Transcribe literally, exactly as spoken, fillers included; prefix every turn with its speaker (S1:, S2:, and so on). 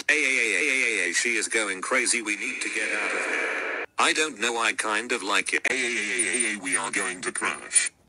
S1: Hey, hey, hey, hey, hey, hey, she is going crazy. We need to get out of here. I don't know, I kind of like it.
S2: Hey, hey, hey, hey, hey, we are going to crash.